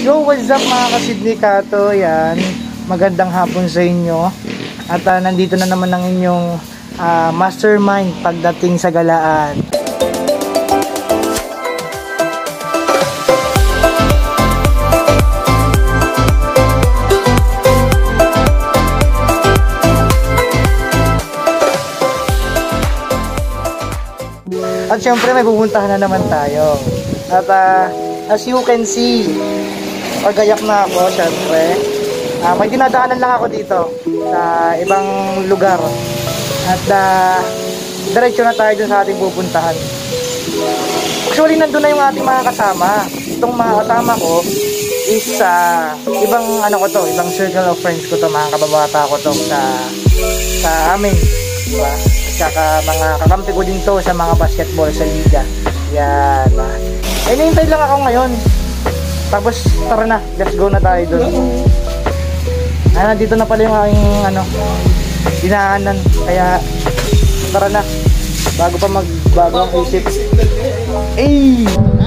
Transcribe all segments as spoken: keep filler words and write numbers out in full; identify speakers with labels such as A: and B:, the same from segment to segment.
A: Yo, what's up mga ka-Sydney Kato? Yan, magandang hapon sa inyo. At uh, nandito na naman ang inyong uh, mastermind pagdating sa galaan. At syempre may pupuntahan na naman tayo. At uh, as you can see, pagayak na ako syempre. Uh, may dinadaanan lang ako dito sa ibang lugar. At uh, diretso na tayo dun sa ating pupuntahan. Actually nandun na yung ating mga kasama. Itong mga kasama ko is sa uh, ibang ano ko to, ibang circle of friends ko to, mga kababata ko to sa, sa amin. Diba? Tsaka mga kakampi ko din to sa mga basketball sa liga. Yan. Eh, nahintay lang ako ngayon. Tapos tara na, let's go na tayo doon. Ah, dito na pala yung aking ano, dinaanan. Kaya tara na, bago pa magbago ang isip. Eh!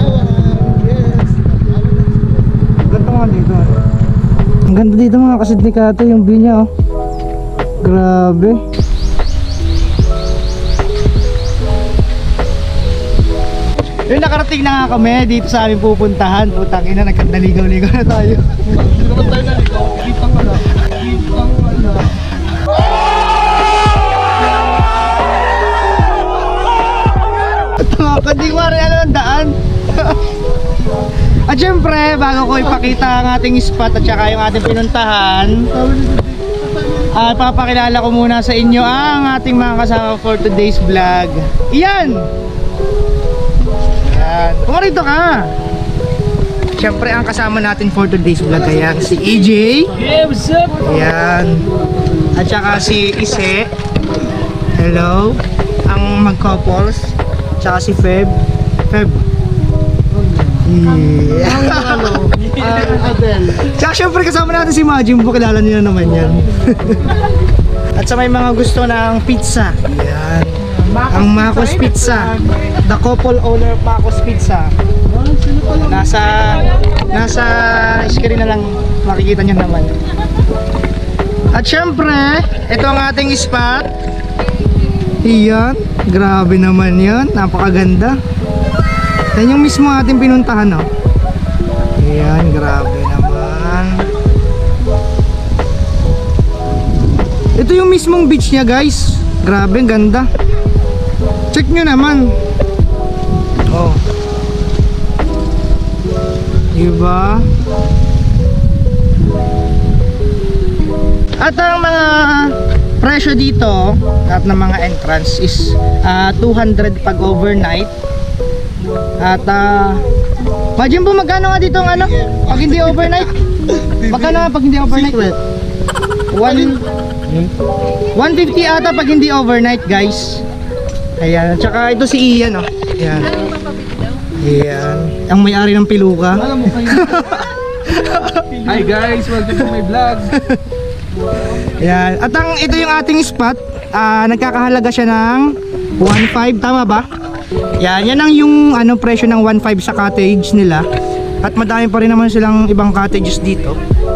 A: Ganda nga dito. Ang ganda dito mga ka-Sydney Kato, yung view niya oh. Grabe. Yung nakarating na nga kami dito sa aming pupuntahan. Putang ina, nagkandaligaw-ligaw na tayo. Hindi naman tayo naligaw. Kitang wala. Kitang wala. Ito nga, kandiwari ano ang daan. At syempre, bago ko ipakita ang ating spot at saka yung ating pinuntahan, at uh, papakilala ko muna sa inyo ang ating mga kasama for today's vlog. Iyan! Pumarito ka. Siyempre ang kasama natin for today's vlog kaya si A J. Yeah, what's up? Ayan. At saka si Ise. Hello. Ang mag-couples. Tsaka si Feb. Feb. Yeah. Tsaka siyempre kasama natin si Majim. Kilala niyo na naman yan. At sa may mga gusto ng pizza. Ayan. Ang Macos Pizza, the couple owner of Macos Pizza. Nasa nasa screen na lang, makikita nyo naman. At syempre, ito ang ating spot. Iyan, grabe naman yan, napakaganda. Yan yung mismo ating pinuntahan, no? Iyan, grabe naman. Ito yung mismong beach niya, guys. Grabe, ganda. Check nyo naman. Oh. Diba? At ang mga presyo dito at ng mga entrance is uh, two hundred pag overnight. At uh, imagine po magkano nga dito ang ano? Pag hindi overnight? Magkano nga pag hindi overnight? one fifty ata pag hindi overnight, guys. Ayan, tsaka ito si Ian oh. Ayan. Ayan. Ang may-ari ng Piluka.
B: Hi guys, welcome to my vlog.
A: Ayan. At ang ito yung ating spot. uh, Nagkakahalaga siya ng one five, tama ba? Yan, yan ang yung ano, presyo ng one five sa cottage nila. At madami pa rin naman silang ibang cottages dito.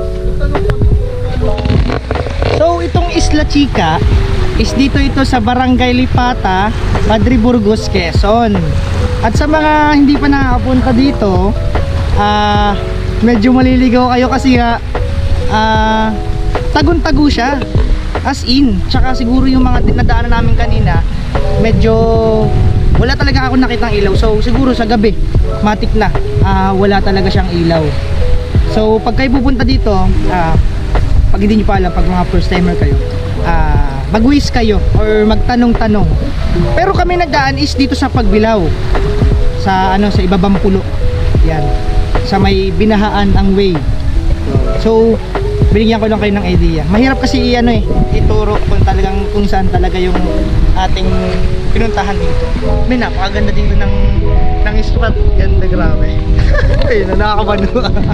A: So itong Isla Chica is dito ito sa Barangay Lipata, Padre Burgos, Quezon. At sa mga hindi pa nakakapunta dito, uh, medyo maliligaw kayo kasi nga uh, tagun-tago siya. As in, tsaka siguro yung mga dinadaanan namin kanina, medyo wala talaga ako nakitang ilaw. So siguro sa gabi, matik na, uh, wala talaga siyang ilaw. So pag kayo pupunta dito, uh, pag hindi nyo pa alam, pag mga first timer kayo, uh, mag-wish kayo or magtanong-tanong. Pero kami nagdaan is dito sa Pagbilao, sa ano, sa Ibabang Pulo. Yan, sa may binahaan ang way. So binigyan ko lang kayo ng idea. Mahirap kasi ano eh, ituro kung talagang kung saan talaga yung ating pinuntahan dito. May napakaganda dito ng ng spot. Ganda, grabe. Ayun, nakakabano.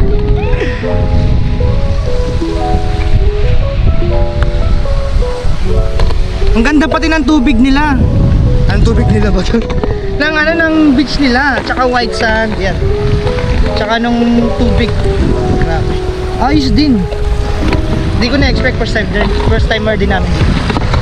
A: Ang ganda pati ng tubig nila. Ang tubig nila ba? Ng ano, ng beach nila, tsaka white sand, yan. Tsaka nung tubig. Ayos din. Hindi ko na-expect first time din. First timer din namin dito.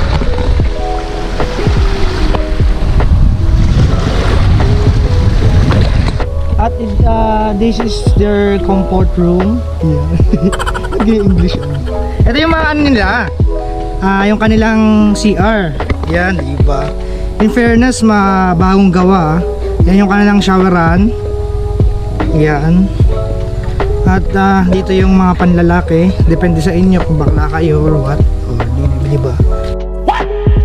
A: At uh, this is their comfort room. Yeah. Nag-English. Ito yung mga ano nila. Ah, yung kanilang C R. Yan, di ba? In fairness, mabagong gawa. Yan yung kanilang showeran. Yan. At uh, dito yung mga panlalaki. Depende sa inyo kung bakla kayo or what. O, di, di ba? What?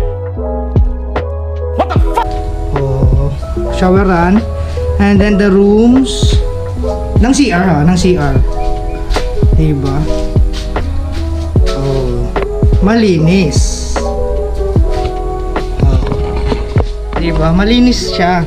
A: What the fuck? O, showeran. And then the rooms ng C R ha, ng C R. Diba? Oh, malinis. Oh. Diba? Malinis siya.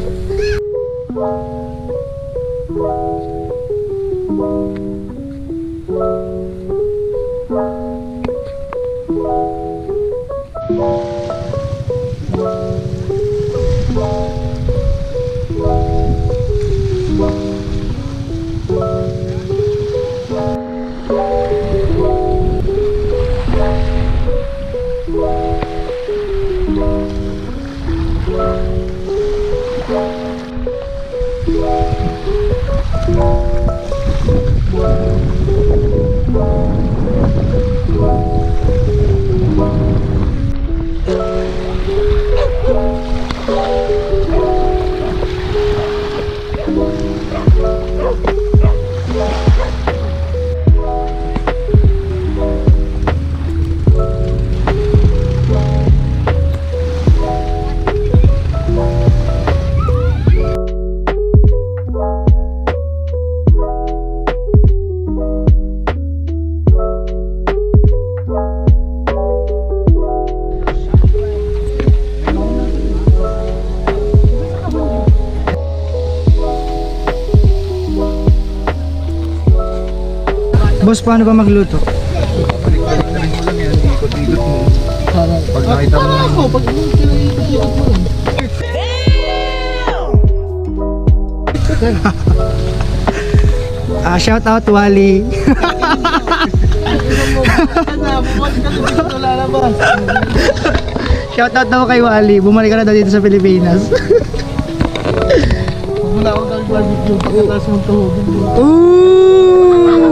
A: Boss, paano ba magluto?
B: Balik-balik na rin mo lang yan. Ikot-ikot mo. Pag nakita mo na ako, pag ikot-ikot mo.
A: Ah, shout out Wally. Shout out daw kay Wally. Bumalik ka na daw dito sa Pilipinas.
B: Wala akong nag-barbecue. Pagkataas mong tuhogin mo.
A: Ooh!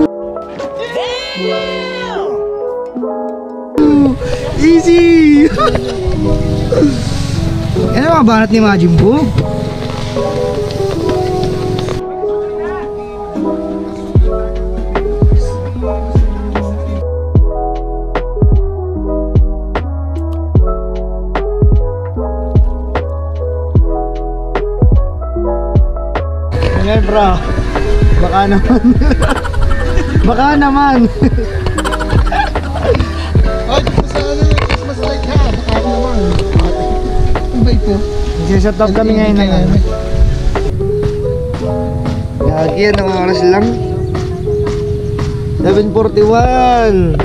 A: Easy! Yan ang mga banat ni Majin Buu. Yan bro, baka naman. Baka naman.
B: Ay, sa ano yung Christmas light ha? Baka naman. Ang ba ito?
A: Nagsiset up kami ngayon ng ano. Lagi yan, ang oras lang. seven forty-one.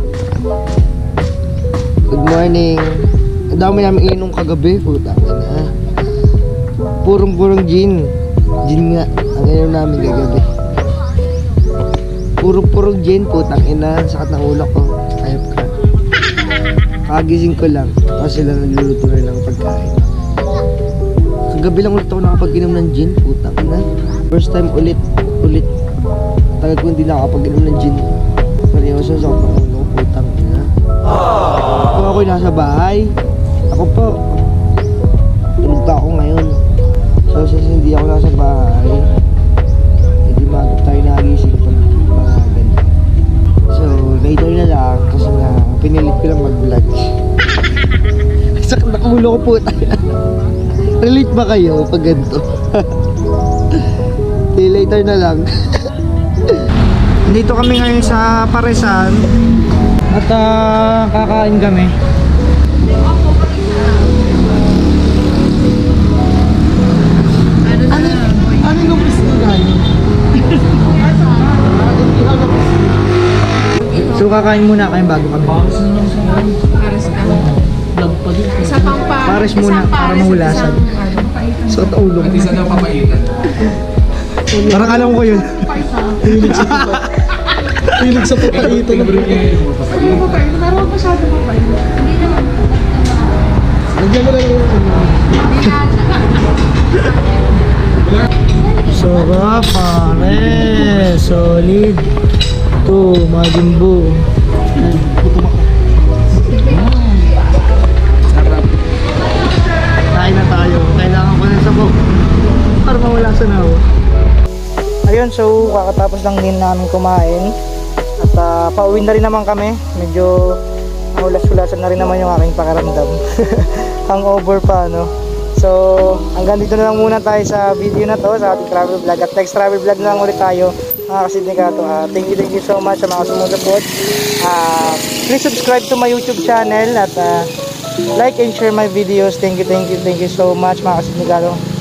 A: Good morning. Ang dami namin inom kagabi. Puta na. Purong-purong gin. Gin nga. Ang inom namin kagabi. Puro-purong gin. Putang ina. Sakit ng ulo ko. Ayop ka. Kagising ko lang. Tapos sila nagluluto rin ng pagkain. Kagabi lang ulit ako nakapag-inom ng gin. Putang ina. First time ulit. Ulit. Tagal ko hindi nakapag-inom ng gin. Seryoso, sakit ng ulo. Putang ina. Kung ako'y nasa bahay, ako po. Tulog pa ako ngayon. So since hindi ako nasa bahay, hindi magod tayo nagising pag mga ganito. So later na lang kasi nga pinilit ko lang mag-vlog. Sakit na ulo ko po tayo. Relate ba kayo pag ganito? Di later na lang. Dito kami ngayon sa Paresan at uh, kakain kami.
B: Ano yung gusto galing?
A: So kakain muna kayo bago kami.
C: Pares ka.
B: Vlog pa din.
C: Isa pang pares.
A: Pares muna
C: isang
A: para
C: pares,
A: mahulasan.
C: isang-
A: So ulo.
B: At isa na papaitan.
A: Parang alam ko yun. Hilig sa papalito.
C: Ano ba pa? Pero huwag masyado pa pa.
A: Nagyan mo lang yung sarap pare. Solid. Ito, magimbo. Sarap. Kain na tayo. Kailangan ko ng sabog para mawala sa naw. Ayun, so kakatapos lang din namin kumain. At uh, pauwi na rin naman kami. Medyo ulas-ulasan na rin naman yung aking pakiramdam. Hangover pa, no? So, hanggang dito na lang muna tayo sa video na to, sa ating travel vlog. At next travel vlog na lang ulit tayo, mga kasindikato. Uh, thank you, thank you so much sa mga sumusuport. Uh, please subscribe to my YouTube channel at uh, like and share my videos. Thank you, thank you, thank you so much, mga kasindikato.